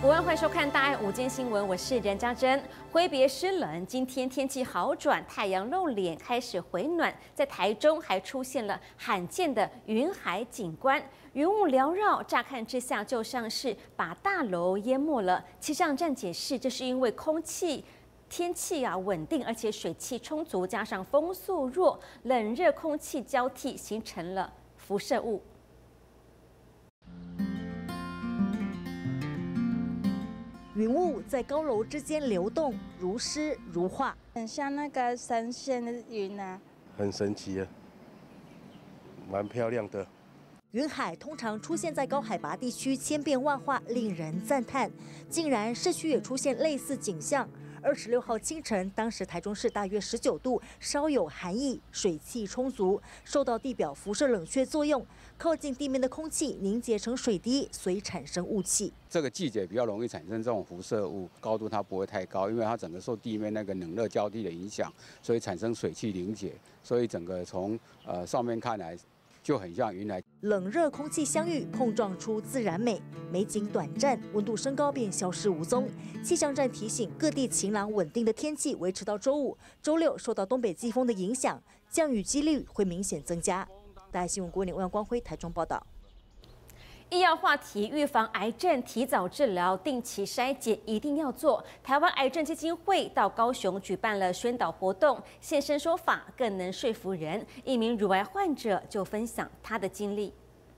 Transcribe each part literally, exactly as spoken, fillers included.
午安，欢迎收看《大爱午间新闻》，我是任家珍。挥别湿冷，今天天气好转，太阳露脸，开始回暖。在台中还出现了罕见的云海景观，云雾缭绕，乍看之下就像是把大楼淹没了。气象站解释，这是因为空气。 天气啊稳定，而且水汽充足，加上风速弱，冷热空气交替，形成了辐射雾。 云雾在高楼之间流动，如诗如画， 很像那个神仙的云啊， 很神奇啊，蛮漂亮的。 云海通常出现在高海拔地区，千变万化，令人赞叹。竟然市区也出现类似景象。二十六号清晨，当时台中市大约十九度，稍有寒意，水汽充足，受到地表辐射冷却作用，靠近地面的空气凝结成水滴，随产生雾气。 这个季节比较容易产生这种辐射物，高度它不会太高，因为它整个受地面那个冷热交替的影响，所以产生水汽凝结，所以整个从呃上面看来。 就很像云海， 冷热空气相遇，碰撞出自然美，美景短暂，温度升高便消失无踪。气象站提醒，各地晴朗稳定的天气维持到周五、周六，受到东北季风的影响，降雨几率会明显增加。大爱新闻郭年、欧阳光辉台中报道。 医药话题，预防癌症、提早治疗、定期筛检一定要做。台湾癌症基金会到高雄举办了宣导活动，现身说法更能说服人。一名乳癌患者就分享他的经历。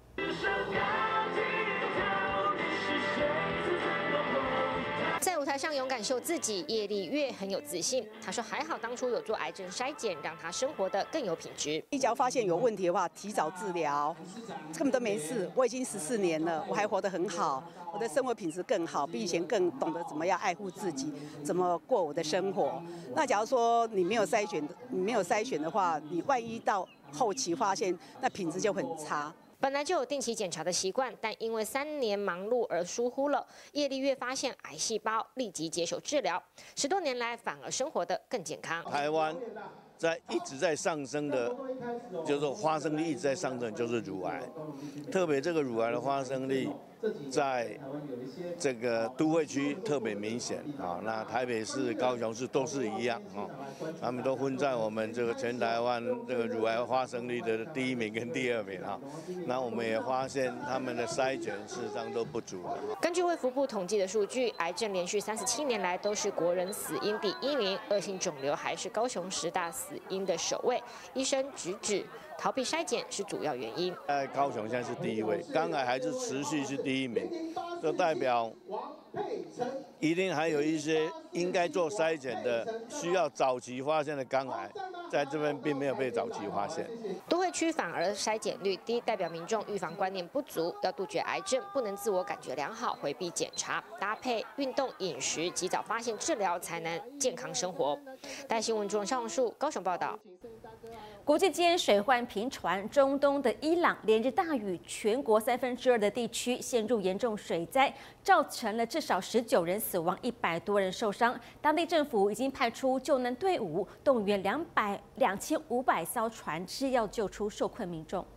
在舞台上勇敢秀自己，叶丽月很有自信。她说：“还好当初有做癌症筛检，让她生活得更有品质。 只要发现有问题的话，提早治疗，根本都没事。我已经十四年了，我还活得很好，我的生活品质更好，比以前更懂得怎么样爱护自己，怎么过我的生活。那假如说你没有筛选，你没有筛选的话，你万一到后期发现，那品质就很差。” 本来就有定期检查的习惯，但因为三年忙碌而疏忽了。叶丽月发现癌细胞，立即接受治疗，十多年来反而生活得更健康。 台湾在一直在上升的，就是发生率一直在上升，就是乳癌，特别这个乳癌的发生率。 在这个都会区特别明显啊，那台北市、高雄市都是一样啊，他们都混在我们这个全台湾这个乳癌发生率的第一名跟第二名啊。那我们也发现他们的筛检事实上都不足了。 根据卫福部统计的数据，癌症连续三十七年来都是国人死因第一名，恶性肿瘤还是高雄十大死因的首位。医生直指逃避筛检是主要原因。 在高雄现在是第一位，肝癌还是持续是第一名，就代表一定还有一些应该做筛检的、需要早期发现的肝癌，在这边并没有被早期发现。 都会区反而筛检率低，代表民众预防观念不足。要杜绝癌症，不能自我感觉良好回避检查，搭配运动、饮食，及早发现治疗，才能健康生活。大新闻主任邵宏树高雄报道。 国际间水患频传，中东的伊朗连日大雨，全国三分之二的地区陷入严重水灾，造成了至少十九人死亡，一百多人受伤。当地政府已经派出救难队伍，动员两百两千五百艘船只，要救出受困民众。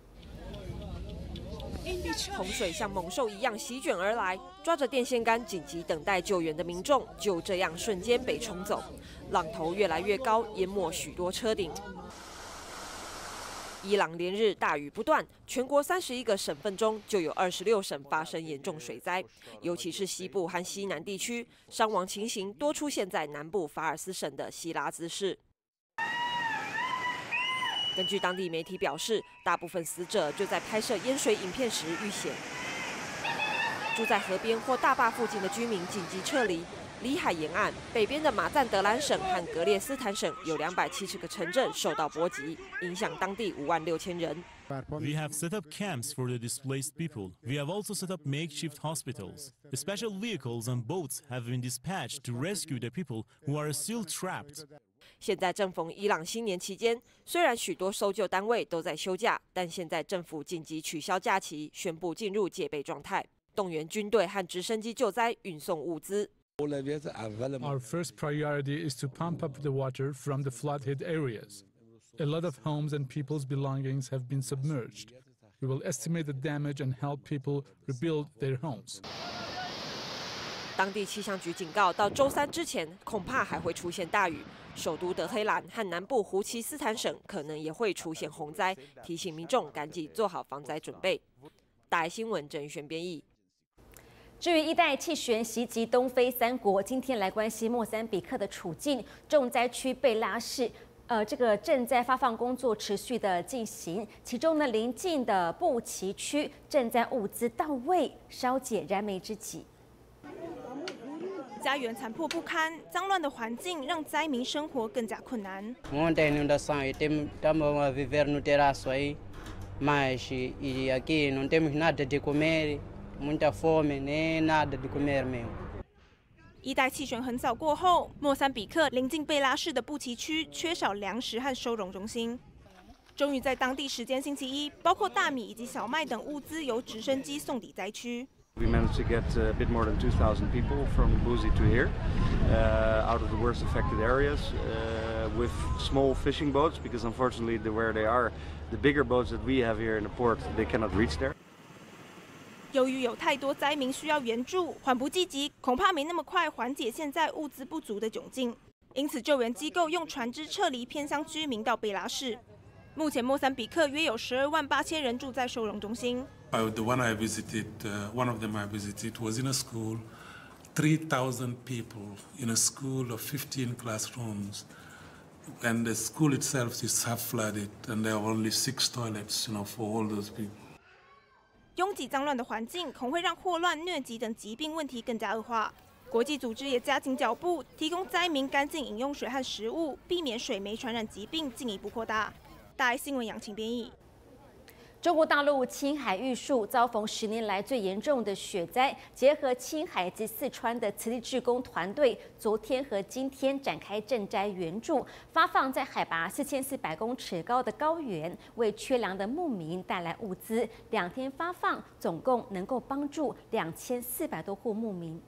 洪水像猛兽一样席卷而来，抓着电线杆紧急等待救援的民众就这样瞬间被冲走，浪头越来越高，淹没许多车顶。 伊朗连日大雨不断，全国三十一个省份中就有二十六省发生严重水灾，尤其是西部和西南地区，伤亡情形多出现在南部法尔斯省的希拉兹市。根据当地媒体表示，大部分死者就在拍摄淹水影片时遇险。住在河边或大坝附近的居民紧急撤离。 里海沿岸北边的马赞德兰省和格列斯坦省有两百七十个城镇受到波及，影响当地五万六千人。 We have set up camps for the displaced people. We have also set up makeshift hospitals. The special vehicles and boats have been dispatched to rescue the people who are still trapped. 现在正逢伊朗新年期间，虽然许多搜救单位都在休假，但现在政府紧急取消假期，宣布进入戒备状态，动员军队和直升机救灾，运送物资。 Our first priority is to pump up the water from the flood-hit areas. A lot of homes and people's belongings have been submerged. We will estimate the damage and help people rebuild their homes. 当地气象局警告，到周三之前恐怕还会出现大雨。首都德黑兰和南部胡奇斯坦省可能也会出现洪灾，提醒民众赶紧做好防灾准备。大爱新闻郑宇璇编译。 至于一代气旋袭击东非三国，今天来关心莫桑比克的处境。重灾区贝拉市，呃，这个赈灾发放工作持续的进行，其中呢，邻近的布奇区赈灾物资到位，稍解燃眉之急。 家园残破不堪，脏乱的环境让灾民生活更加困难。 Ontem não dá sangue, temos estamos a viver no terraço aí, mas e aqui não temos nada de comer, muita fome, nem nada de comer mesmo. 一代气旋横扫过后，莫桑比克临近贝拉市的布奇区缺少粮食和收容中心。终于在当地时间星期一，包括大米以及小麦等物资由直升机送抵灾区。 We managed to get a bit more than two thousand people from Buzi to here, uh, out of the worst affected areas, uh, with small fishing boats, because unfortunately the, where they are, the bigger boats that we have here in the port, they cannot reach there. 由于有太多灾民需要援助，缓不济急，恐怕没那么快缓解现在物资不足的窘境。因此，救援机构用船只撤离偏乡居民到贝拉市。目前，莫桑比克约有十二万八千人住在收容中心。 Uh, the one I visited, uh, one of them I visited was in a school, three thousand people in a school of fifteen classrooms, and the school itself is half flooded, and there are only six toilets, you know, for all those people. 拥挤脏乱的环境恐会让霍乱、疟疾等疾病问题更加恶化。国际组织也加紧脚步，提供灾民干净饮用水和食物，避免水媒传染疾病进一步扩大。大爱新闻杨晴编译。 中国大陆青海玉树遭逢十年来最严重的雪灾，结合青海及四川的慈济志工团队，昨天和今天展开赈灾援助，发放在海拔四千四百公尺高的高原，为缺粮的牧民带来物资。两天发放，总共能够帮助两千四百多户牧民。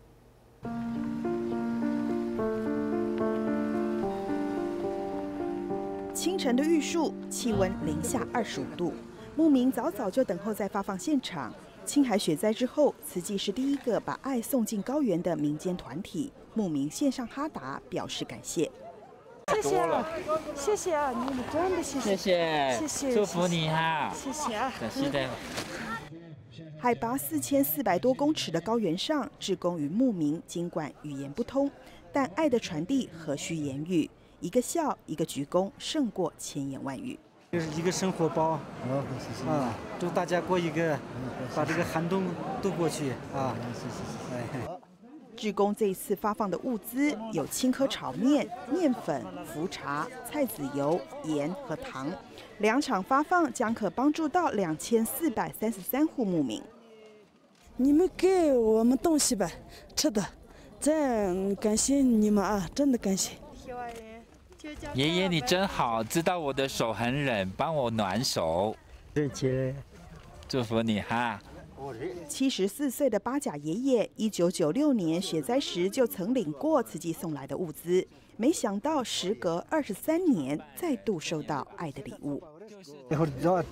清晨的玉树，气温零下二十五度。 牧民早早就等候在发放现场。青海雪灾之后，慈济是第一个把爱送进高原的民间团体。牧民献上哈达，表示感谢。 谢谢啊，谢谢啊，你们真的谢谢， 谢谢， 谢谢， 祝福你哈， 谢谢啊， 感谢的。 海拔四千四百多公尺的高原上，志工与牧民尽管语言不通，但爱的传递何须言语？一个笑，一个鞠躬，胜过千言万语。 就是一个生活包，啊，祝大家过一个，把这个寒冬度过去啊！ 志工这一次发放的物资有青稞炒面、面粉、茯茶、菜籽油、盐和糖。两场发放将可帮助到两千四百三十三户牧民。 你们给我们东西吧，吃的，真感谢你们啊，真的感谢。 爷爷，你真好，知道我的手很冷，帮我暖手。 谢谢， 祝福你哈。 七十四岁的八甲爷爷，一九九六年雪灾时就曾领过慈济送来的物资，没想到时隔二十三年，再度收到爱的礼物。 呃，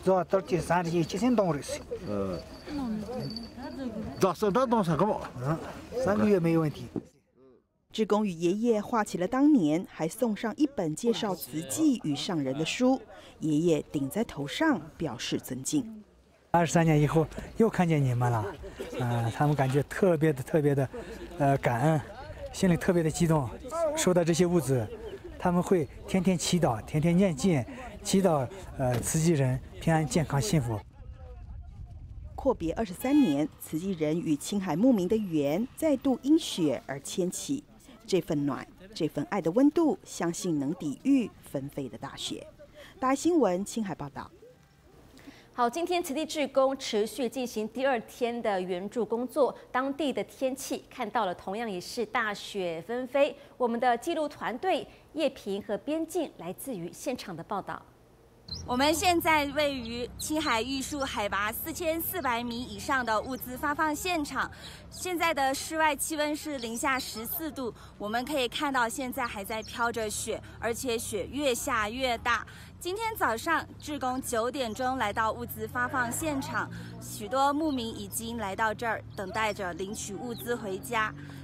三个月没有问题。 志工与爷爷画起了当年，还送上一本介绍慈济与上人的书。爷爷顶在头上，表示尊敬。 二十三年以后又看见你们了，啊、呃，他们感觉特别的、特别的，呃，感恩，心里特别的激动。收到这些物资，他们会天天祈祷，天天念经，祈祷呃慈济人平安、健康、幸福。 阔别二十三年，慈济人与青海牧民的缘再度因雪而牵起。 这份暖，这份爱的温度，相信能抵御纷飞的大雪。大爱新闻青海报道。 好，今天慈济志工持续进行第二天的援助工作。当地的天气看到了，同样也是大雪纷飞。我们的记录团队叶平和边境来自于现场的报道。 我们现在位于青海玉树海拔四千四百米以上的物资发放现场，现在的室外气温是零下十四度，我们可以看到现在还在飘着雪，而且雪越下越大。今天早上，志工九点钟来到物资发放现场，许多牧民已经来到这儿，等待着领取物资回家。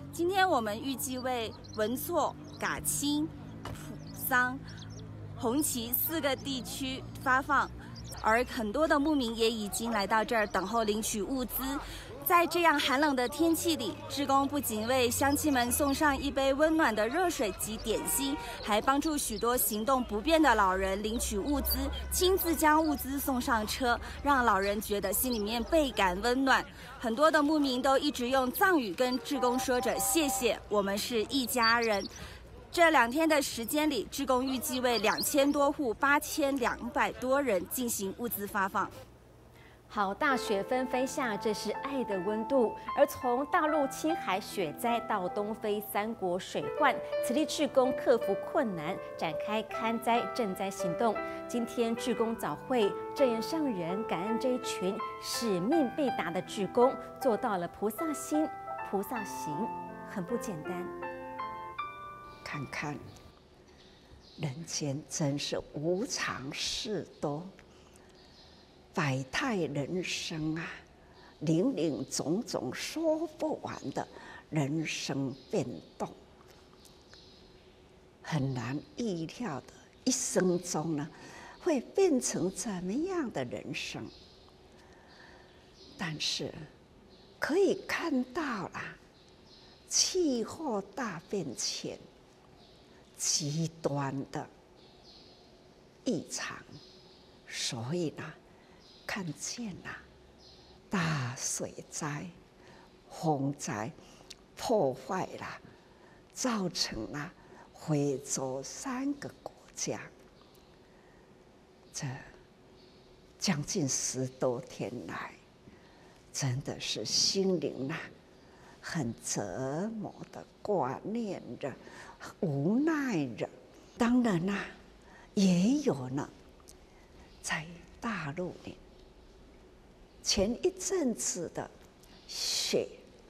今天我们预计为文措、嘎青、普桑、红旗四个地区发放，而很多的牧民也已经来到这儿等候领取物资。在这样寒冷的天气里，志工不仅为乡亲们送上一杯温暖的热水及点心，还帮助许多行动不便的老人领取物资，亲自将物资送上车，让老人觉得心里面倍感温暖。很多的牧民都一直用藏语跟志工说着谢谢，我们是一家人。这两天的时间里，志工预计为两千多户、八千两百多人进行物资发放。 好，大雪纷飞下，这是爱的温度。而从大陆青海雪灾到东非三国水患，此地志工克服困难，展开勘灾赈灾行动。今天志工早会，正言上人感恩这一群使命必达的志工，做到了菩萨心、菩萨行，很不简单。 看看人间真是无常事多。百态人生啊，林林总总说不完的人生变动，很难预料的，一生中呢，会变成怎么样的人生？但是可以看到啦，气候大变迁，极端的异常，所以呢。看见了大水灾、洪灾破坏了，造成了非洲三个国家这将近十多天来，真的是心灵啊很折磨的挂念着、无奈着。当然啦、啊，也有呢，在大陆里。前一阵子的雪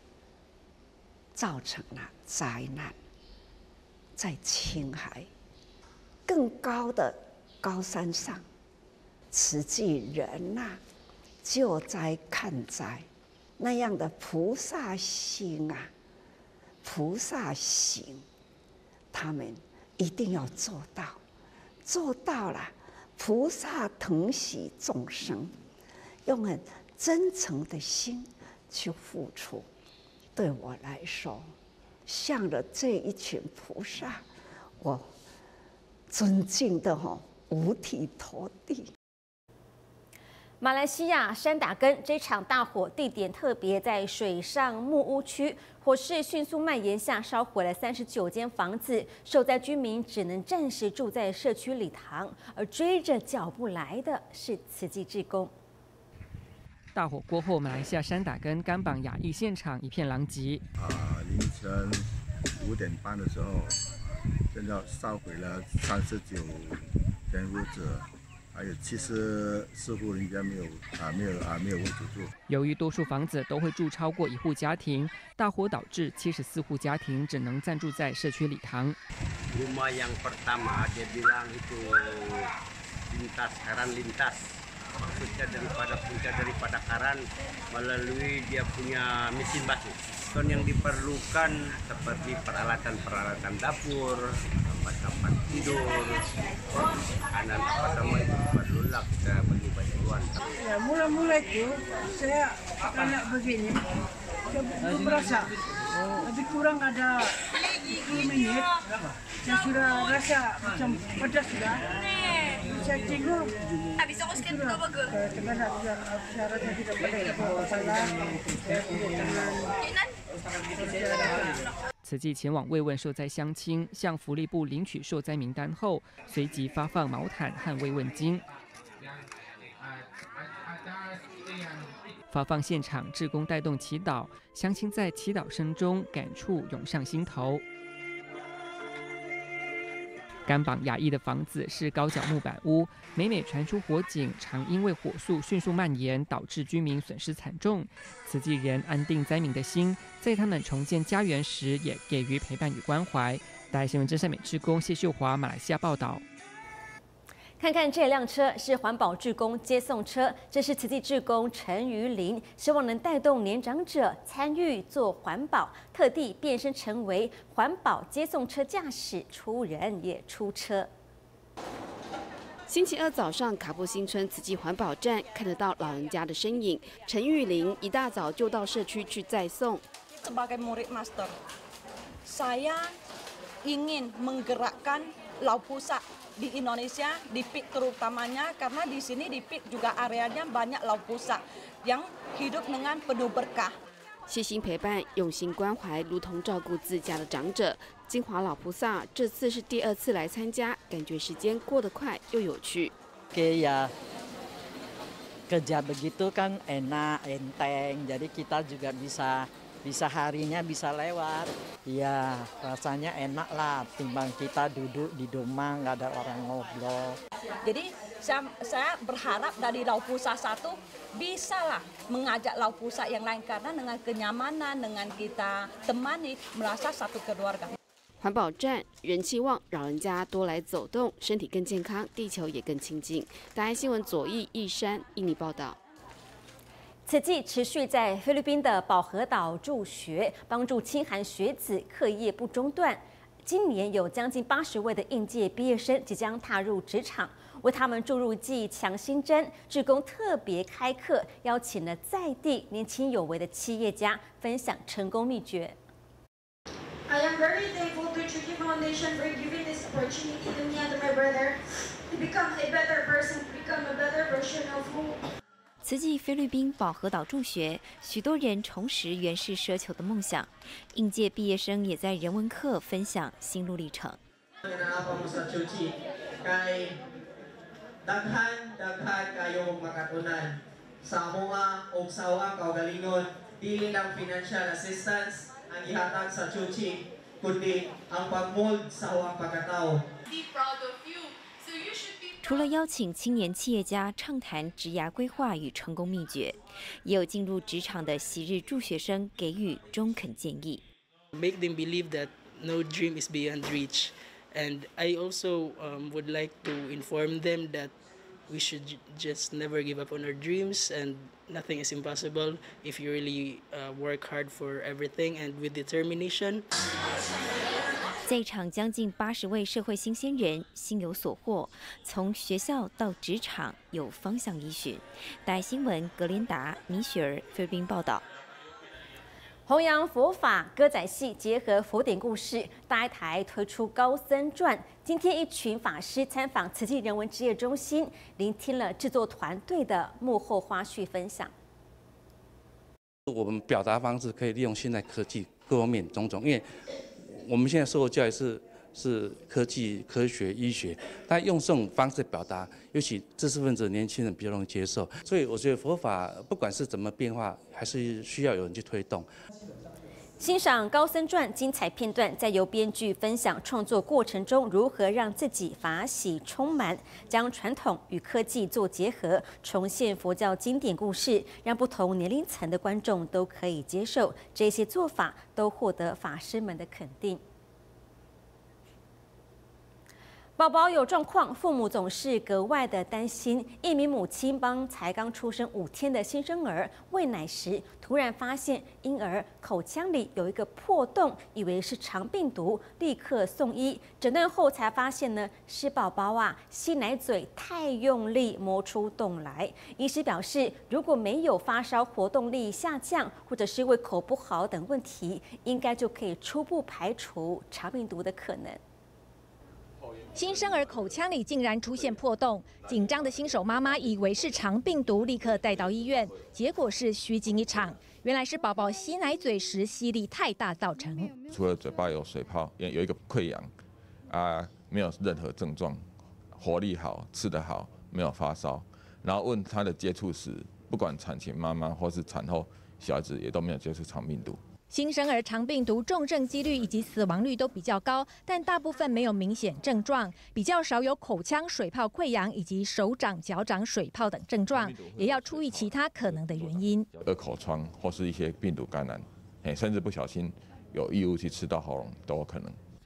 造成了灾难，在青海更高的高山上，慈济人呐、啊、救灾看灾，那样的菩萨心啊、菩萨行，他们一定要做到，做到了，菩萨疼惜众生，用很真诚的心去付出，对我来说，向着这一群菩萨，我尊敬的哈、哦、五体投地。 马来西亚山打根这场大火地点特别在水上木屋区，火势迅速蔓延下，烧毁了三十九间房子，受灾居民只能暂时住在社区礼堂，而追着脚步来的是慈济志工。 大火过后，马来西亚山打根甘榜雅艺现场一片狼藉。 啊、呃，凌晨五点半的时候，现在烧毁了三十九间屋子，还有七十四户人家没有啊没有啊没有屋子住。 由于多数房子都会住超过一户家庭，大火导致七十四户家庭只能暂住在社区礼堂。 Rumah yang pertama dia bilang itu lintas Karan lintas. Maksudnya daripada punca daripada Karan melalui dia punya mesin batu. Dan yang diperlukan seperti peralatan-peralatan dapur, tempat-tempat tidur, makanan apa sama itu perlulah kita bagi bantuan. Ya mula-mula itu saya tanya begini, saya berasa lebih kurang ada sepuluh menit, saya sudah rasa macam pedas sudah. Saya tengok, habis aku sekian juga bagus. Dengan syaratnya tidak boleh salah, dengan 慈济前往慰问受灾乡亲，向福利部领取受灾名单后，随即发放毛毯和慰问金。发放现场，志工带动祈祷，乡亲在祈祷声中感触涌上心头。甘榜雅艺的房子是高脚木板屋，每每传出火警，常因为火速迅速蔓延，导致居民损失惨重。慈济人安定灾民的心，在他们重建家园时，也给予陪伴与关怀。大爱新闻真善美志工谢秀华，马来西亚报道。 看看这辆车是环保志工接送车，这是慈济志工陈于林，希望能带动年长者参与做环保，特地变身成为环保接送车驾驶，出人也出车。 星期二早上，卡布新村慈济环保站看得到老人家的身影。陈玉玲一大早就到社区去载送。 Sebagai murid master, saya ingin menggerakkan Lau Pusat di Indonesia, di P I K terutamanya karena di sini di P I K juga areanya banyak Lau Pusat yang hidup dengan penuh berkah。 细心陪伴，用心关怀，如同照顾自家的长者。金华老菩萨这次是第二次来参加，感觉时间过得快又有趣。 Oke ya, kerja begitu kan enak, enteng. Jadi kita juga bisa bisa harinya bisa lewat. Ya rasanya enak lah, timbang kita duduk di rumah nggak ada orang ngobrol. Jadi saya, saya berharap dari Lau Pusat satu bisalah mengajak Lau Pusat yang lain karena dengan kenyamanan, dengan kita temani merasa satu keluarga。 环保站人气旺，老人家多来走动，身体更健康，地球也更清净。大爱新闻左翼义山印尼报道。 慈济持续在菲律宾的保和岛助学，帮助清寒学子课业不中断。今年有将近八十位的应届毕业生即将踏入职场，为他们注入剂强心针，志工特别开课，邀请了在地年轻有为的企业家分享成功秘诀。 I am very thankful to Chuki Foundation for giving this opportunity to me and to my brother to become a better person, to become a better version of who. 慈济菲律宾保和岛助学，许多人重拾原是奢求的梦想。应届毕业生也在人文课分享心路历程。 Daghan daghan kayong makatunan sa mga og sawa kaugalingon dili lang financial assistance ang ihatag sa Chuchi kundi ang pagmold sa awang pagkatao. 除了邀请青年企业家畅谈职涯规划与成功秘诀，也有进入职场的昔日助学生给予中肯建议。 Make them believe that no dream is beyond reach, and I also um, would like to inform them that we should just never give up on our dreams, and nothing is impossible if you really uh, work hard for everything and with determination. 在场将近八十位社会新鲜人心有所获，从学校到职场有方向依循。大爱新闻格连达、米雪儿菲律宾报道。 弘扬佛法歌仔戏结合佛典故事，大爱台推出《高僧传》。今天一群法师参访慈济人文职业中心，聆听了制作团队的幕后花絮分享。 我们表达方式可以利用现代科技各方面种种，因为我们现在受的教育是是科技、科学、医学，但用这种方式表达，尤其知识分子、年轻人比较容易接受。所以我觉得佛法不管是怎么变化，还是需要有人去推动。 欣赏《高僧传》精彩片段，再由编剧分享创作过程中如何让自己法喜充满，将传统与科技做结合，重现佛教经典故事，让不同年龄层的观众都可以接受。这些做法都获得法师们的肯定。宝宝有状况，父母总是格外的担心。一名母亲帮才刚出生五天的新生儿喂奶时，突然发现婴儿口腔里有一个破洞，以为是肠病毒，立刻送医。诊断后才发现呢，是宝宝啊吸奶嘴太用力磨出洞来。医师表示，如果没有发烧、活动力下降，或者是胃口不好等问题，应该就可以初步排除肠病毒的可能。 新生儿口腔里竟然出现破洞，紧张的新手妈妈以为是肠病毒，立刻带到医院，结果是虚惊一场。原来是宝宝吸奶嘴时吸力太大造成。 除了嘴巴有水泡，也有一个溃疡，啊，没有任何症状，活力好，吃得好，没有发烧。然后问他的接触史，不管产前妈妈或是产后小孩子，也都没有接触肠病毒。 新生儿肠病毒重症几率以及死亡率都比较高，但大部分没有明显症状，比较少有口腔水泡溃疡以及手掌、脚掌水泡等症状，也要注意其他可能的原因。 恶口疮或是一些病毒感染，甚至不小心有异物去吃到喉咙都有可能。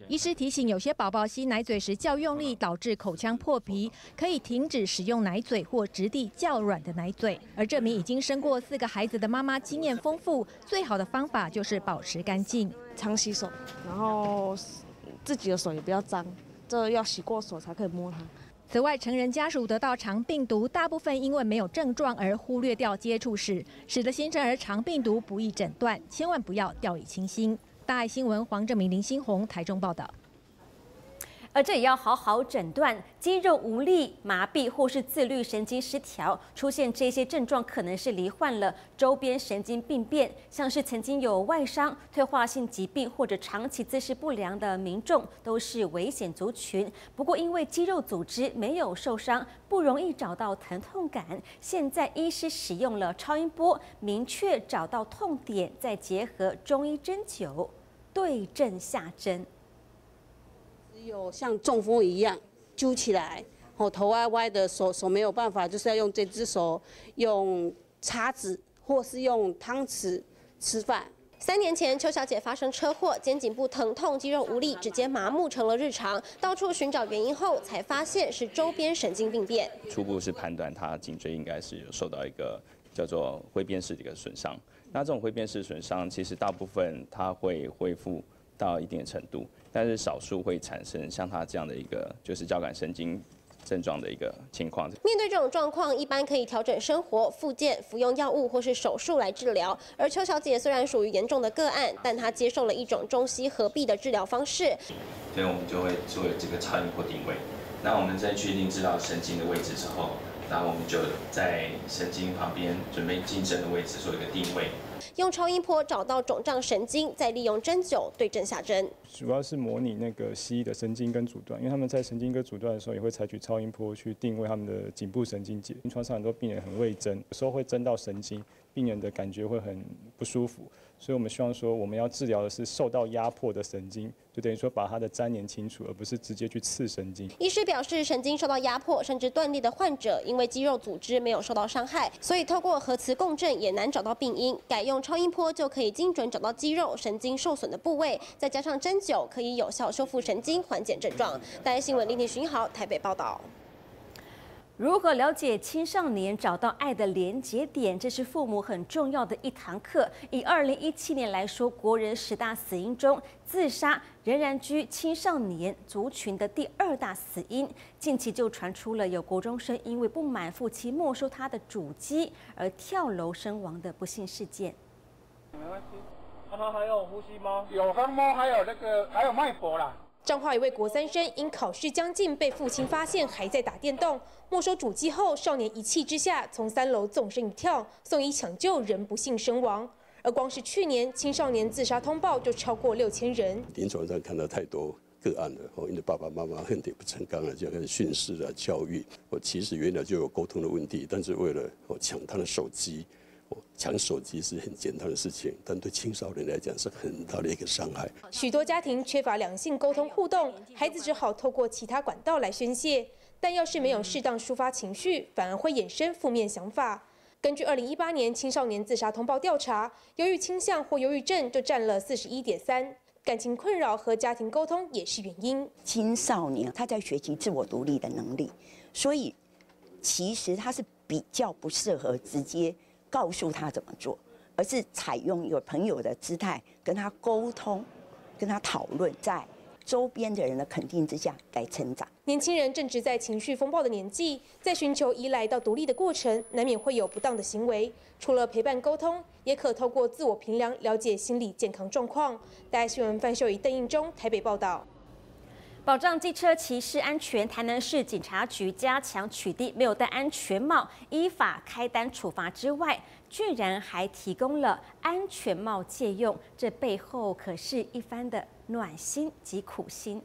医师提醒，有些宝宝吸奶嘴时较用力，导致口腔破皮，可以停止使用奶嘴或质地较软的奶嘴。而这名已经生过四个孩子的妈妈经验丰富，最好的方法就是保持干净， 常洗手，然后自己的手也不要脏，这要洗过手才可以摸它。 此外，成人家属得到肠病毒，大部分因为没有症状而忽略掉接触史，使得新生儿肠病毒不易诊断，千万不要掉以轻心。大爱新闻黄正明、林新红台中报道。 而这也要好好诊断，肌肉无力、麻痹或是自律神经失调，出现这些症状可能是罹患了周边神经病变，像是曾经有外伤、退化性疾病或者长期姿势不良的民众都是危险族群。不过因为肌肉组织没有受伤，不容易找到疼痛感，现在医师使用了超音波，明确找到痛点，再结合中医针灸，对症下针。 有像中风一样揪起来，哦，头歪歪的，手手没有办法，就是要用这只手用叉子或是用汤匙吃饭。 三年前，邱小姐发生车祸，肩颈部疼痛、肌肉无力，指尖麻木成了日常。到处寻找原因后，才发现是周边神经病变。 初步是判断她颈椎应该是有受到一个叫做挥鞭式的一个损伤。那这种挥鞭式损伤，其实大部分它会恢复到一定的程度，但是少数会产生像他这样的一个就是交感神经症状的一个情况。 面对这种状况，一般可以调整生活、复健、服用药物或是手术来治疗。而邱小姐虽然属于严重的个案，但她接受了一种中西合璧的治疗方式。 所以我们就会做这个超音波定位。那我们在确定知道神经的位置之后，然后我们就在神经旁边准备近身的位置做一个定位。 用超音波找到肿胀神经，再利用针灸对症下针。 主要是模拟那个西医的神经根阻断，因为他们在神经根阻断的时候，也会采取超音波去定位他们的颈部神经节。临床上很多病人很畏针，有时候会针到神经，病人的感觉会很不舒服。所以我们希望说，我们要治疗的是受到压迫的神经，就等于说把它的粘连清楚，而不是直接去刺神经。 医师表示，神经受到压迫甚至断裂的患者，因为肌肉组织没有受到伤害，所以透过核磁共振也难找到病因，改用超音波就可以精准找到肌肉、神经受损的部位，再加上针灸，可以有效修复神经，缓解症状。大爱新闻林庭巡豪台北报道。 如何了解青少年找到爱的连结点，这是父母很重要的一堂课。以二零一七年来说，国人十大死因中，自杀仍然居青少年族群的第二大死因。近期就传出了有国中生因为不满父亲没收他的主机而跳楼身亡的不幸事件。 没关系，他还有呼吸吗？有帮猫，还有那个还有脉搏啦。 彰化一位国三生因考试将近，被父亲发现还在打电动，没收主机后，少年一气之下从三楼纵身一跳，送医抢救，仍不幸身亡。而光是去年青少年自杀通报就超过六千人。 临床上看到太多个案了，哦，因为爸爸妈妈恨铁不成钢了，就开始训斥啊、教育。我其实原来就有沟通的问题，但是为了我抢他的手机。抢手机是很简单的事情，但对青少年来讲是很大的一个伤害。 许多家庭缺乏良性沟通互动，孩子只好透过其他管道来宣泄。但要是没有适当抒发情绪，反而会衍生负面想法。根据二零一八年青少年自杀通报调查，忧郁倾向或忧郁症就占了四十一点三。感情困扰和家庭沟通也是原因。 青少年他在学习自我独立的能力，所以其实他是比较不适合直接告诉他怎么做，而是采用有朋友的姿态跟他沟通，跟他讨论，在周边的人的肯定之下来成长。 年轻人正值在情绪风暴的年纪，在寻求依赖到独立的过程，难免会有不当的行为。除了陪伴沟通，也可透过自我评量了解心理健康状况。大爱新闻范秀仪、邓应中台北报道。 保障机车骑士安全，台南市警察局加强取缔没有戴安全帽，依法开单处罚之外，居然还提供了安全帽借用，这背后可是一番的暖心及苦心。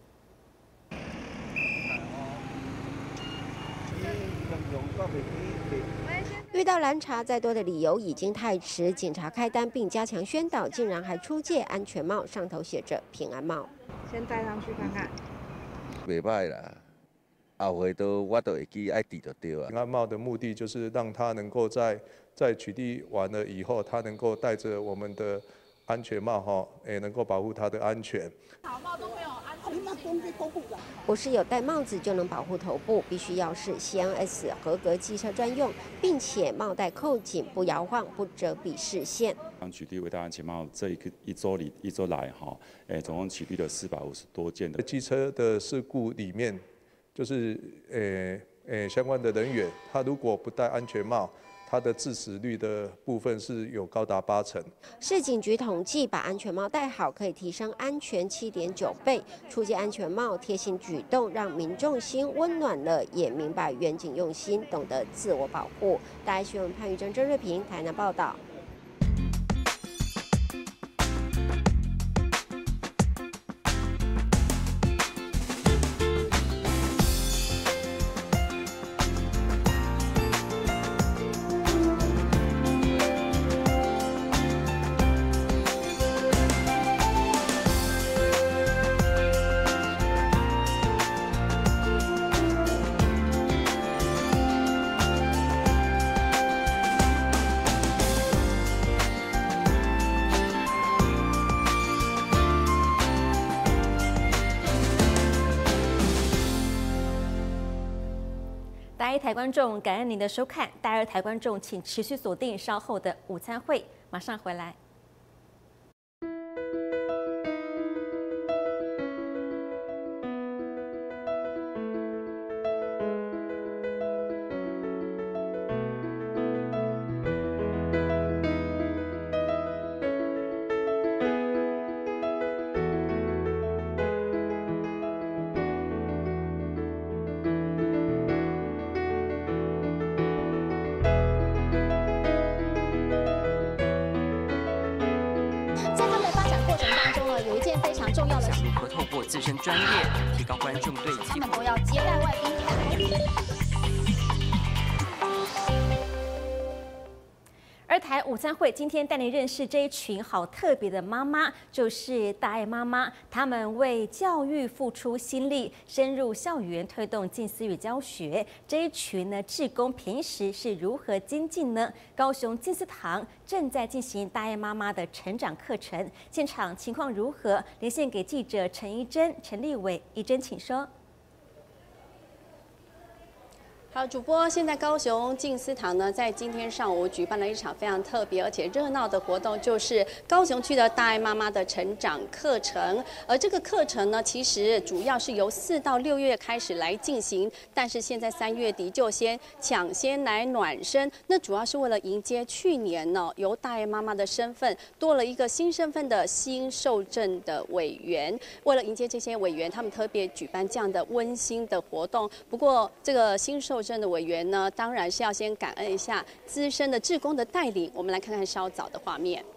遇到拦查，再多的理由已经太迟。警察开单并加强宣导，竟然还出借安全帽，上头写着平安帽。 先戴上去看看。 袂歹啦，后回都我都会记爱戴就对啊。 平安帽的目的就是让他能够在在取缔完了以后，他能够带着我们的安全帽哈，也能够保护他的安全。 草帽都没有安全性。 不是有戴帽子就能保护头部，必须要是 C N S 合格机车专用，并且帽带扣紧，不摇晃，不遮蔽视线。 举例为戴安全帽，这一个一周里一周来哈，诶，总共起立了四百五十多件的机车的事故里面，就是诶诶相关的人员，他如果不戴安全帽，它的致死率的部分是有高达八成。 市警局统计，把安全帽戴好可以提升安全七点九倍。出街安全帽贴心举动，让民众心温暖了，也明白远景用心，懂得自我保护。大爱新闻潘玉珍、郑瑞平台南报道。 大一台观众，感恩您的收看。大二台观众，请持续锁定稍后的午餐会，马上回来。 重要的是如何透过自身专业提高观众对他们都要接待外宾。 二台午餐会今天带您认识这一群好特别的妈妈，就是大爱妈妈。她们为教育付出心力，深入校园推动近似语教学。这一群呢，志工平时是如何精进呢？高雄近似堂正在进行大爱妈妈的成长课程，现场情况如何？连线给记者陈怡珍、陈立伟，怡珍请说。 好，主播，现在高雄静思堂呢，在今天上午举办了一场非常特别而且热闹的活动，就是高雄区的大爱妈妈的成长课程。而这个课程呢，其实主要是由四到六月开始来进行，但是现在三月底就先抢先来暖身。那主要是为了迎接去年呢，由大爱妈妈的身份多了一个新身份的新受证的委员。为了迎接这些委员，他们特别举办这样的温馨的活动。不过，这个新受证的委员呢，当然是要先感恩一下资深的志工的带领。我们来看看稍早的画面。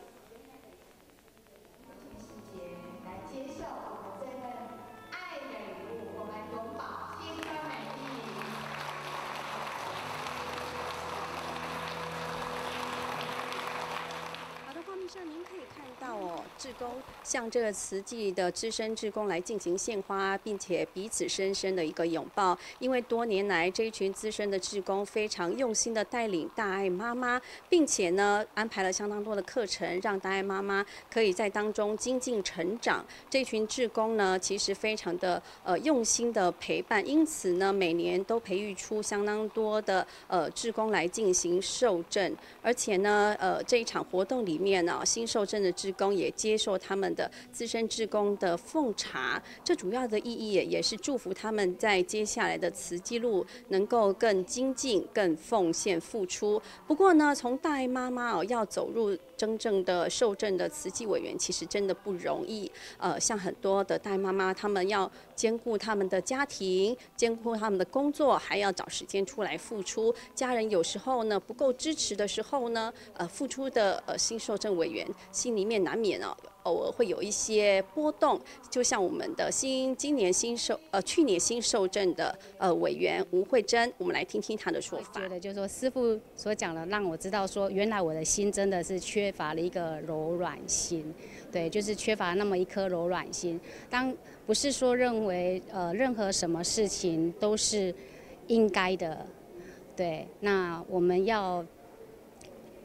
上您可以看到哦，志工向这个慈济的资深志工来进行献花，并且彼此深深的一个拥抱。因为多年来这一群资深的志工非常用心的带领大爱妈妈，并且呢安排了相当多的课程，让大爱妈妈可以在当中精进成长。这群志工呢，其实非常的呃用心的陪伴，因此呢每年都培育出相当多的呃志工来进行受证，而且呢呃这一场活动里面呢。新受证的志工也接受他们的资深志工的奉茶，这主要的意义也是祝福他们在接下来的慈济路能够更精进、更奉献付出。不过呢，从大爱妈妈哦要走入真正的受证的慈济委员，其实真的不容易。呃，像很多的大爱妈妈，他们要兼顾他们的家庭，兼顾他们的工作，还要找时间出来付出。家人有时候呢不够支持的时候呢，呃，付出的呃新受证委员心里面难免哦，偶尔会有一些波动。就像我们的新今年新受呃去年新受证的呃委员吴慧珍，我们来听听她的说法。 觉得就是说师父所讲的，让我知道说，原来我的心真的是缺乏了一个柔软心，对，就是缺乏那么一颗柔软心。当不是说认为呃任何什么事情都是应该的，对，那我们要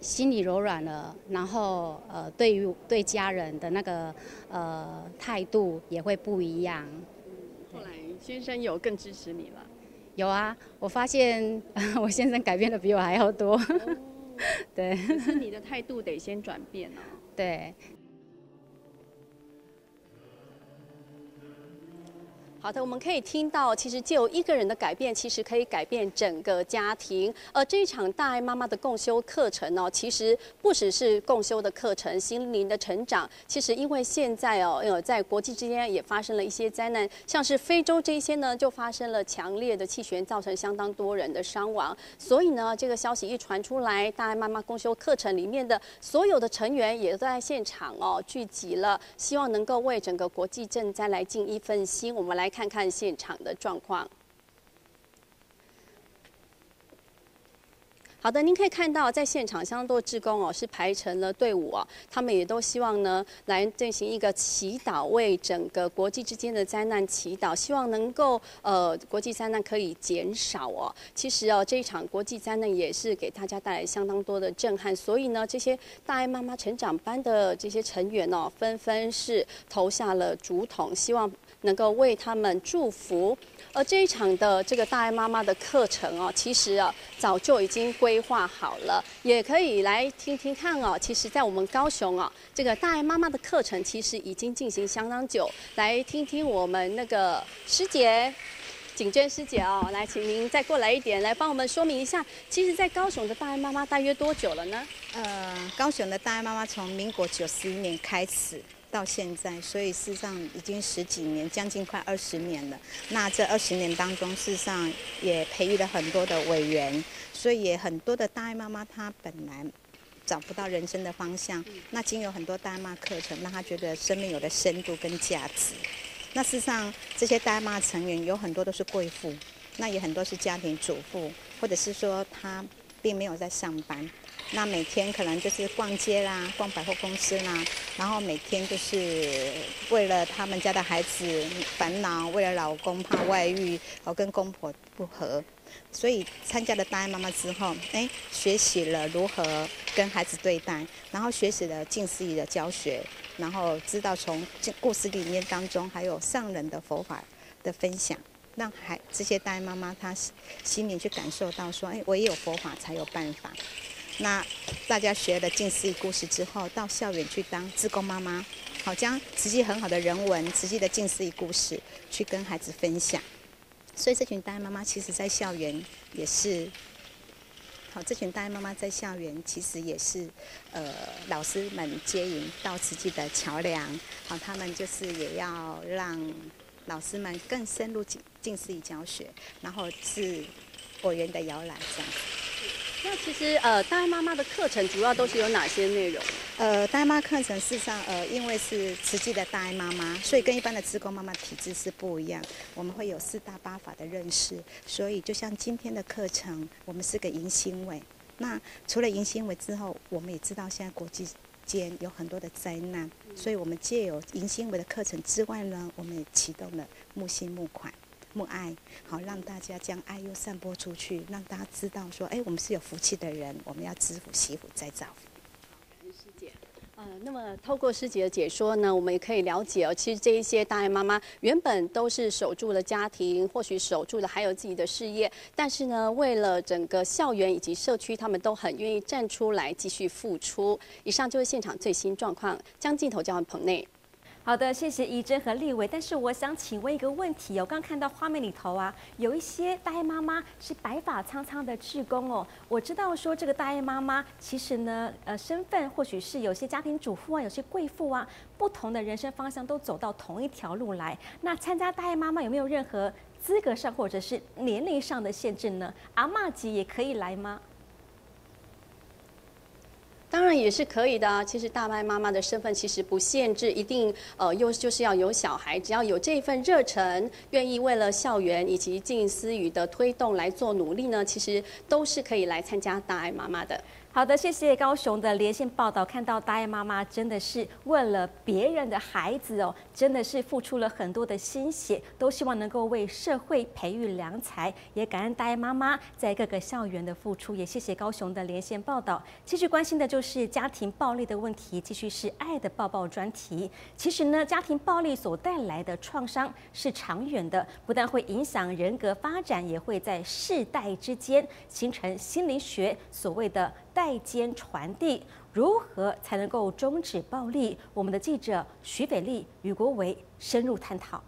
心里柔软了，然后呃，对于对家人的那个呃态度也会不一样。 后来先生有更支持你了？ 有啊，我发现我先生改变的比我还要多。哦、对， 可是你的态度得先转变哦。 对。 好的，我们可以听到，其实就有一个人的改变，其实可以改变整个家庭。而这一场大爱妈妈的共修课程哦，其实不只是共修的课程，心灵的成长。其实因为现在哦，呃，在国际之间也发生了一些灾难，像是非洲这些呢，就发生了强烈的气旋，造成相当多人的伤亡。所以呢，这个消息一传出来，大爱妈妈共修课程里面的所有的成员也都在现场哦聚集了，希望能够为整个国际赈灾来尽一份心。我们来看看现场的状况。好的，您可以看到，在现场相当多的志工哦，是排成了队伍哦，他们也都希望呢，来进行一个祈祷，为整个国际之间的灾难祈祷，希望能够呃国际灾难可以减少哦。其实哦，这一场国际灾难也是给大家带来相当多的震撼，所以呢，这些大爱妈妈成长班的这些成员哦，纷纷是投下了竹筒，希望能够为他们祝福。而这一场的这个大爱妈妈的课程哦，其实啊早就已经规划好了，也可以来听听看哦。其实，在我们高雄哦，这个大爱妈妈的课程其实已经进行相当久，来听听我们那个师姐。景娟师姐哦，来，请您再过来一点，来帮我们说明一下，其实，在高雄的大爱妈妈大约多久了呢？ 呃，高雄的大爱妈妈从民国九十一年开始到现在，所以事实上已经十几年，将近快二十年了。那这二十年当中，事实上也培育了很多的委员，所以也很多的大爱妈妈她本来找不到人生的方向，那经有很多大爱妈课程，让她觉得生命有了深度跟价值。那事实上，这些大爱妈成员有很多都是贵妇，那也很多是家庭主妇，或者是说她并没有在上班，那每天可能就是逛街啦、逛百货公司啦，然后每天就是为了他们家的孩子烦恼，为了老公怕外遇，哦跟公婆不和，所以参加了大爱妈妈之后，哎，学习了如何跟孩子对待，然后学习了近似语的教学。然后知道从故事里面当中还有上人的佛法的分享，让孩这些大爱妈妈她心里去感受到说，哎，我也有佛法才有办法。那大家学了近似语故事之后，到校园去当志工妈妈，好将实际很好的人文、实际的近似语故事去跟孩子分享。所以这群大爱妈妈其实在校园也是。好，这群大爱妈妈在校园其实也是，呃，老师们接引到实际的桥梁。好，他们就是也要让老师们更深入近近似语教学，然后是委员的摇篮这样。 那其实呃，大爱妈妈的课程主要都是有哪些内容？ 呃，大爱妈课程事实上呃，因为是慈济的大爱妈妈，所以跟一般的志工妈妈体制是不一样。我们会有四大八法的认识，所以就像今天的课程，我们是个迎新委。那除了迎新委之后，我们也知道现在国际间有很多的灾难，所以我们借由迎新委的课程之外呢，我们也启动了募心募款。募爱，好让大家将爱又散播出去，让大家知道说，哎，我们是有福气的人，我们要知福、惜福、再造福。 感谢师姐。呃，那么透过师姐的解说呢，我们也可以了解哦，其实这一些大爱妈妈原本都是守住了家庭，或许守住了还有自己的事业，但是呢，为了整个校园以及社区，他们都很愿意站出来继续付出。以上就是现场最新状况，将镜头交还棚内。 好的，谢谢怡珍和立伟。但是我想请问一个问题哦，刚看到画面里头啊，有一些大爱妈妈是白发苍苍的志工哦。我知道说这个大爱妈妈其实呢，呃，身份或许是有些家庭主妇啊，有些贵妇啊，不同的人生方向都走到同一条路来。那参加大爱妈妈有没有任何资格上或者是年龄上的限制呢？阿嬷级也可以来吗？ 当然也是可以的啊。其实大爱妈妈的身份其实不限制，一定呃又就是要有小孩，只要有这份热忱，愿意为了校园以及近似语的推动来做努力呢，其实都是可以来参加大爱妈妈的。 好的，谢谢高雄的连线报道。看到大爱妈妈真的是为了别人的孩子哦，真的是付出了很多的心血，都希望能够为社会培育良才。也感恩大爱妈妈在各个校园的付出，也谢谢高雄的连线报道。继续关心的就是家庭暴力的问题，继续是爱的抱抱专题。其实呢，家庭暴力所带来的创伤是长远的，不但会影响人格发展，也会在世代之间形成心理学所谓的代间传递。如何才能够终止暴力？我们的记者徐北丽、余国维深入探讨。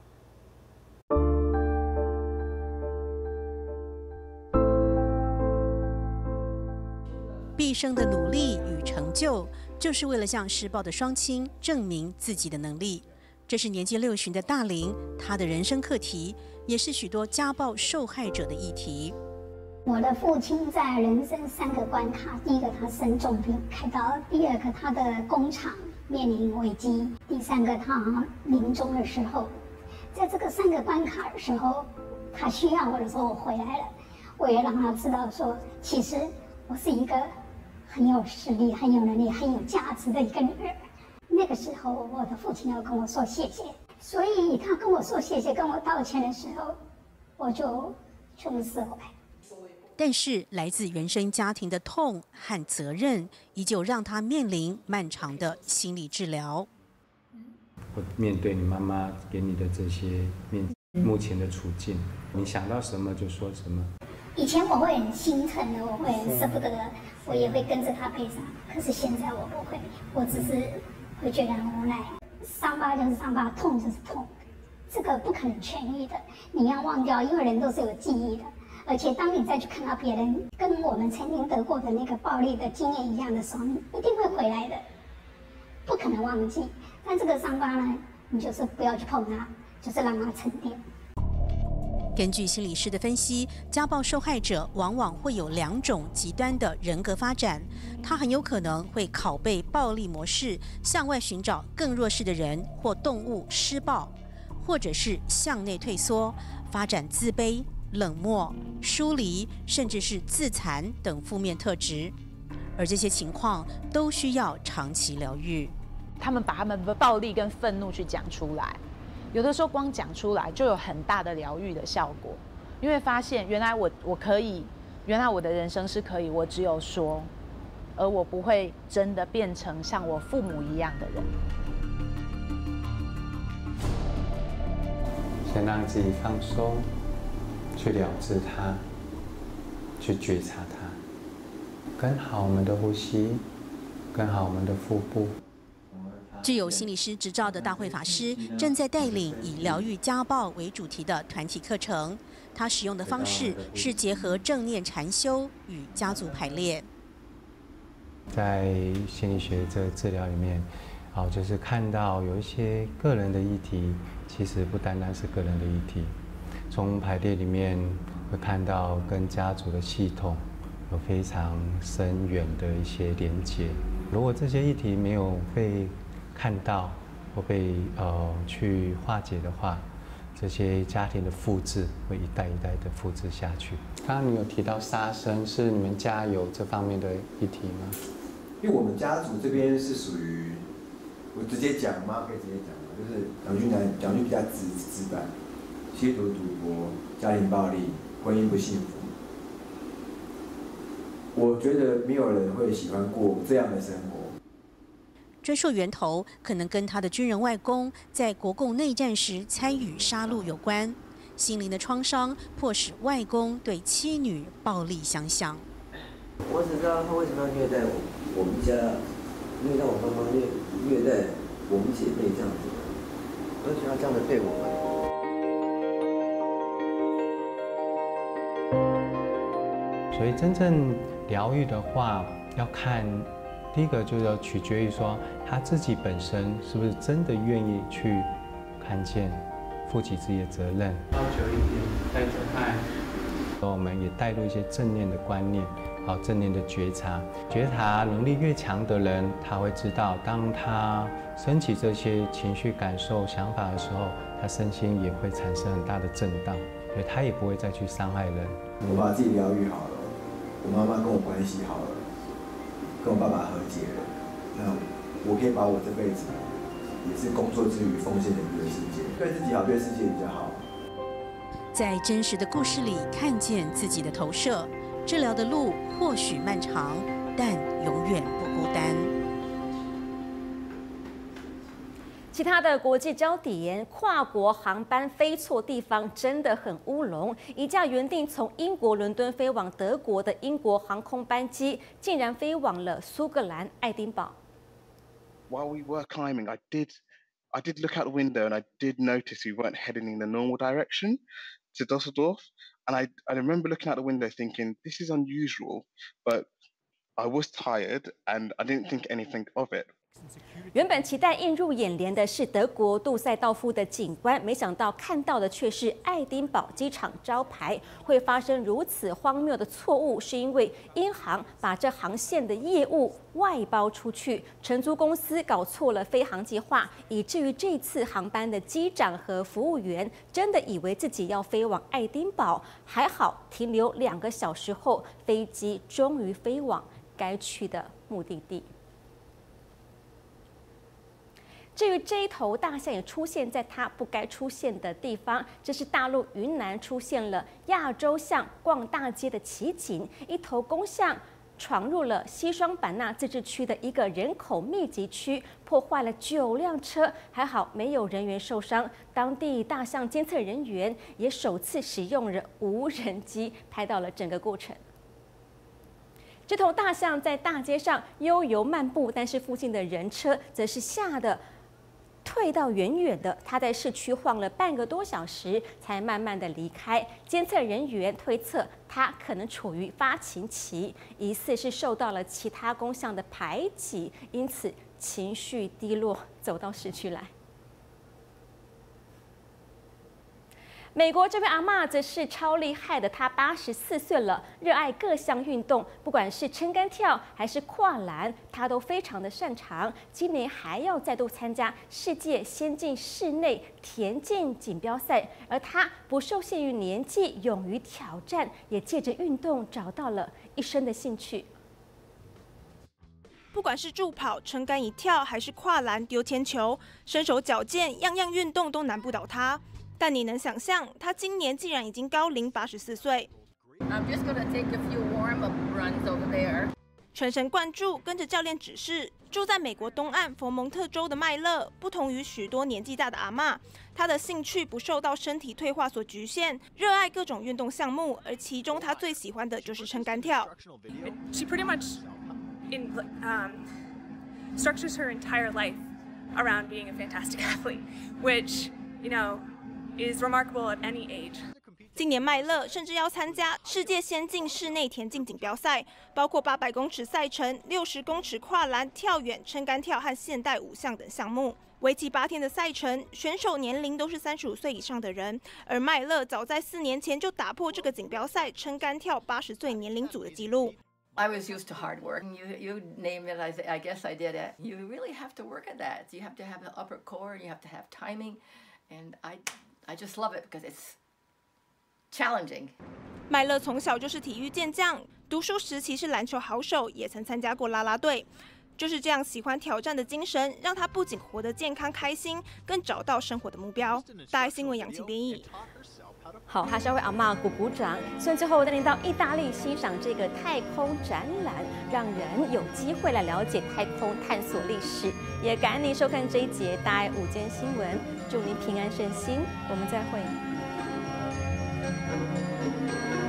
毕生的努力与成就，就是为了向施暴的双亲证明自己的能力。这是年近六旬的大林，他的人生课题，也是许多家暴受害者的议题。 我的父亲在人生三个关卡，第一个他生重病开刀，第二个他的工厂面临危机，第三个他临终的时候，在这个三个关卡的时候，他需要我的时候我回来了，我也让他知道说，其实我是一个很有实力、很有能力、很有价值的一个女人。那个时候，我的父亲要跟我说谢谢，所以他跟我说谢谢、跟我道歉的时候，我就全释怀。 但是来自原生家庭的痛和责任，依旧让他面临漫长的心理治疗。 我面对你妈妈给你的这些面目前的处境，你想到什么就说什么。 以前我会很心疼的，我会很舍不得，我也会跟着他悲伤。可是现在我不会，我只是会觉得很无奈。伤疤就是伤疤，痛就是痛，这个不可能痊愈的。你要忘掉，因为人都是有记忆的。而且当你再去看到别人跟我们曾经得过的那个暴力的经验一样的时候，你一定会回来的，不可能忘记。但这个伤疤呢，你就是不要去碰它，就是让它沉淀。 根据心理师的分析，家暴受害者往往会有两种极端的人格发展，他很有可能会拷贝暴力模式，向外寻找更弱势的人或动物施暴，或者是向内退缩，发展自卑、冷漠、疏离，甚至是自残等负面特质，而这些情况都需要长期疗愈。 他们把他们的暴力跟愤怒去讲出来，有的时候光讲出来就有很大的疗愈的效果，因为发现原来我我可以，原来我的人生是可以，我只有说，而我不会真的变成像我父母一样的人。 先让自己放松。去了知它，去觉察它，跟好我们的呼吸，跟好我们的腹部。 具有心理师执照的大慧法师正在带领以疗愈家暴为主题的团体课程。他使用的方式是结合正念禅修与家族排列。 在心理学这个治疗里面，哦，就是看到有一些个人的议题，其实不单单是个人的议题。从排列里面会看到跟家族的系统有非常深远的一些连结。如果这些议题没有被看到或被呃去化解的话，这些家庭的复制会一代一代的复制下去。刚刚你有提到杀生，是你们家有这方面的议题吗？ 因为我们家族这边是属于，我直接讲吗？可以直接讲吗？就是蒋俊南讲句比较直直白。吸毒、赌博、家庭暴力、婚姻不幸福，我觉得没有人会喜欢过这样的生活。 追溯源头，可能跟他的军人外公在国共内战时参与杀戮有关。心灵的创伤迫使外公对妻女暴力相向。 我只知道他为什么要虐待我，我们家虐待我妈妈，虐虐待我们姐妹这样子，而且他这样的对我们。 所以真正疗愈的话，要看第一个就是要取决于说他自己本身是不是真的愿意去看见、负起自己的责任。 要求一点，带着爱。我们也带入一些正念的观念，好正念的觉察。觉察能力越强的人，他会知道，当他升起这些情绪、感受、想法的时候，他身心也会产生很大的震荡，所以他也不会再去伤害人。 我把自己疗愈好了。我妈妈跟我关系好了， 跟我爸爸和解了，那我可以把我这辈子也是工作之余奉献给这个世界，对自己好，对世界比较好。 在真实的故事里看见自己的投射，治疗的路或许漫长，但永远不孤单。 其他的国际焦点，跨国航班飞错地方真的很乌龙。一架原定从英国伦敦飞往德国的英国航空班机，竟然飞往了苏格兰爱丁堡。 While we were climbing, I did, I did look out the window and I did notice we weren't heading in the normal direction to Dusseldorf. And I, I remember looking out the window thinking, this is unusual, but I was tired and I didn't think anything of it. 原本期待映入眼帘的是德国杜塞道夫的景观，没想到看到的却是爱丁堡机场招牌。会发生如此荒谬的错误，是因为英航把这航线的业务外包出去，承租公司搞错了飞航计划，以至于这次航班的机长和服务员真的以为自己要飞往爱丁堡，还好停留两个小时后，飞机终于飞往该去的目的地。至于这一头大象也出现在它不该出现的地方，这是大陆云南出现了亚洲象逛大街的奇景，一头公象闯入了西双版纳自治区的一个人口密集区，破坏了九辆车，还好没有人员受伤。当地大象监测人员也首次使用了无人机拍到了整个过程。这头大象在大街上悠游漫步，但是附近的人车则是吓得退到远远的，他在市区晃了半个多小时，才慢慢的离开。监测人员推测，他可能处于发情期，疑似是受到了其他公象的排挤，因此情绪低落，走到市区来。美国这位阿嬷则是超厉害的，她八十四岁了，热爱各项运动，不管是撑杆跳还是跨栏，她都非常的擅长。今年还要再度参加世界先进室内田径锦标赛，而她不受限于年纪，勇于挑战，也借着运动找到了一生的兴趣。 不管是助跑、撑杆一跳，还是跨栏、丢铅球，身手矫健，样样运动都难不倒她。但你能想象，他今年竟然已经高龄八十四岁。全神贯注，跟着教练指示，住在美国东岸佛蒙特州的麦乐，不同于许多年纪大的阿嬷，他的兴趣不受到身体退化所局限，热爱各种运动项目，而其中他最喜欢的就是撑杆跳。 She pretty much in, um, structures her entire life around being a fantastic athlete, which, you know.is remarkable at any age. 今年麦乐甚至要参加世界先进室内田径锦标赛，包括八百公尺赛程、六十公尺跨栏、跳远、撑杆跳和现代五项等项目。为期八天的赛程，选手年龄都是三十五岁以上的人。而麦乐早在四年前就打破这个锦标赛撑杆跳八十岁年龄组的纪录。 I was used to hard work. You, you name it, I, I guess I did it. You really have to work at that. You have to have the upper core, you have to have timing, and I.I just love it because it's challenging. 麦乐从小就是体育健将，读书时期是篮球好手，也曾参加过啦啦队。就是这样喜欢挑战的精神，让他不仅活得健康开心，更找到生活的目标。大爱新闻杨晴编译。 好，还是要为阿嬷鼓鼓掌。所以最后带您到意大利欣赏这个太空展览，让人有机会来了解太空探索历史。也感恩您收看这一节大爱午间新闻，祝您平安顺心，我们再会。